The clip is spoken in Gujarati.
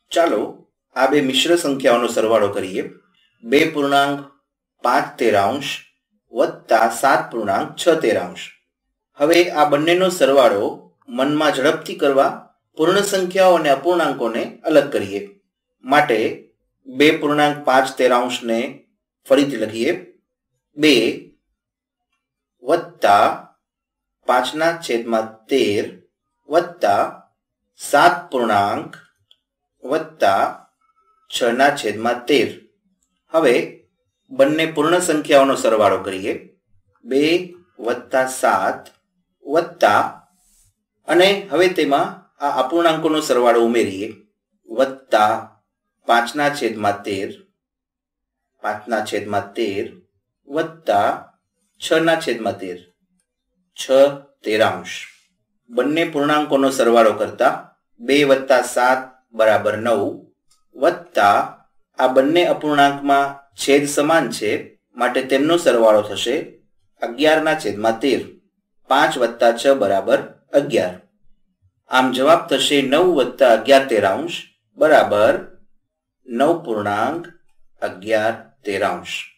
ચાલો આ બે મિશ્ર સંખ્યાઓનો સરવાળો કરીએ. 2.5 વત્તા 7.6. હવે આ બંનેનો સરવાળો મનમાં ઝડપથી કરવા પૂર્ણ સંખ્યાઓ અને અપૂર્ણાંકોને અલગ કરીએ. માટે 2.5 ને ફરીથી લખીએ. 2 વત્તા 5/13 વત્તા 7 પૂર્ણાંક વત્તા 6/13. હવે બંને પૂર્ણ સંખ્યાઓનો સરવાળો કરીએ. 2 વત્તા 7 વત્તા અને હવે તેમાં આ અપૂર્ણાંકોનો સરવાળો ઉમેરીએ. વત્તા 5/13 વત્તા 6/13. 6/13. બંને પૂર્ણાંકોનો સરવાળો કરતા 2 વત્તા 7 બરાબર 9 વત્તા આ બંને અપૂર્ણાંકમાં છેદ સમાન છે માટે તેમનો સરવાળો થશે 11/13. 5 વત્તા 6 બરાબર 11. આમ જવાબ થશે 9 વત્તા 11/13 બરાબર 9.11.